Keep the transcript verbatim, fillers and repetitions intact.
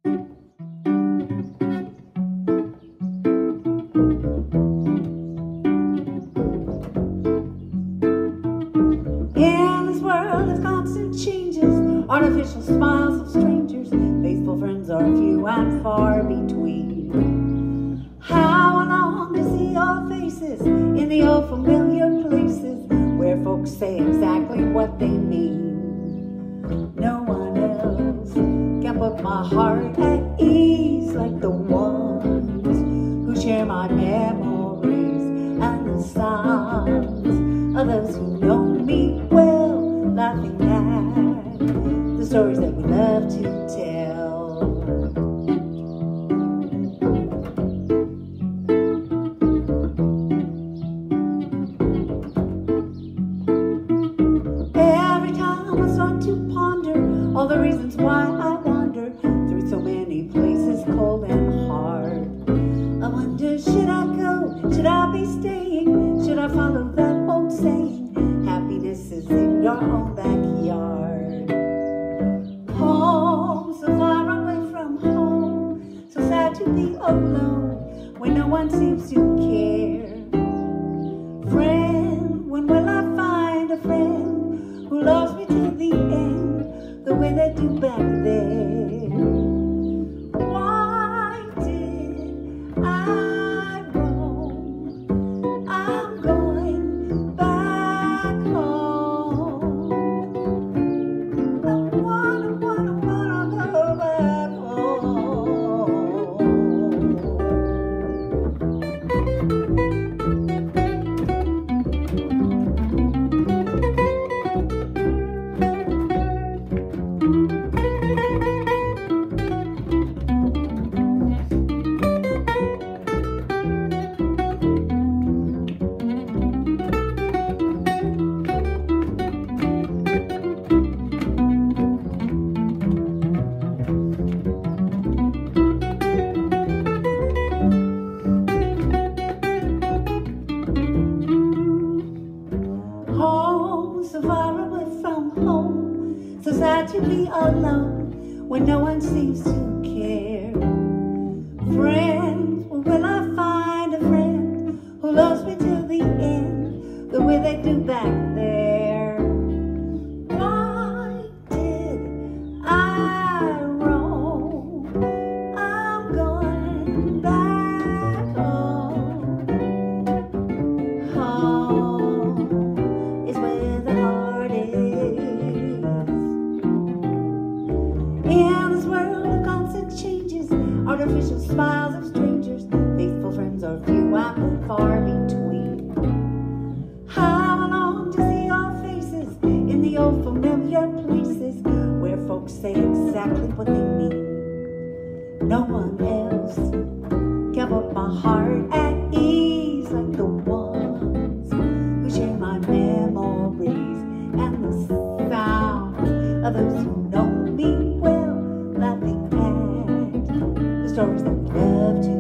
Artificial smiles of strangers, faithful friends are few and far between. How I long to see your faces in the old familiar places where folks say exactly what they mean. No one else can put my heart at ease like the ones who share my memories and the sounds of those who know me well, laughing at the stories that we love to tell. Every time I start to ponder all the reasons why I wander through so many places cold and hard, I wonder, should I go? Should I be staying? Should I follow that old saying, happiness is in your own backyard? Home, so far away from home, so sad to be alone when no one seems to care. Friend, when will I find a friend who loves me till the end, the way they do back there? Why did I roam? I'm going back home. I wanna, wanna, wanna go back home. Home, so far away from home, so sad to be alone when no one seems to care. Friend, will I find a friend who loves me till the end, the way they do back there? Why did I roam? I'm going back home. Home is where the heart is. In this world of constant changes, artificial smiles of strangers, faithful friends are few and far between. How I long to see your faces in the old familiar places where folks say exactly what they mean. No one else can put my heart at ease like the ones who share my memories and the sounds of those who know me well, laughing at the stories that we love to